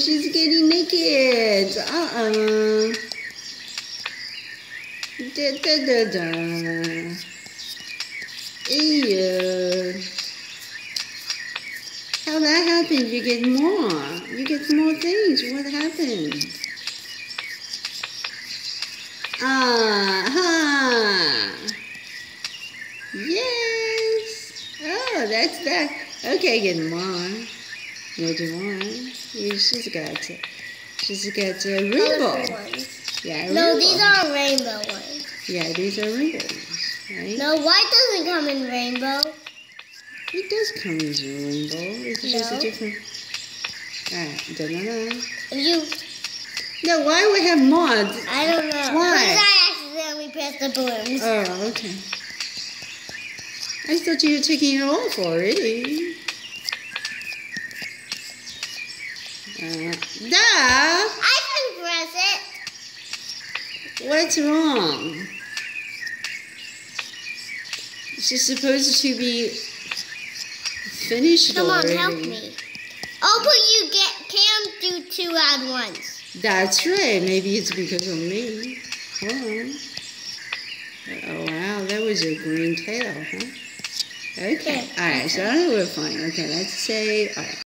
she's getting naked. Da da da da. Ew. How that happened? You get more. You get more things. What happened? Yes. Oh, that's that. Okay, get more. Get more. Yeah, she's got rainbow. Ones. Yeah, no, rainbow. these aren't rainbow ones. Yeah, these are rainbows, right? No, white doesn't come in rainbow. It does come as a rainbow. It's just a different. Alright, da-da-da. No, why we have mods? I don't know. Why? Because I accidentally pressed the balloons. Oh, okay. I thought you were taking it off already. Duh! I can press it. What's wrong? She's supposed to be finished Come already. on, help me. Oh, but you can't do two at once. That's right. Maybe it's because of me. Hold on. Oh, wow. That was a green tail, huh? Okay. All right. So I think we're fine. Okay. Let's say, all right.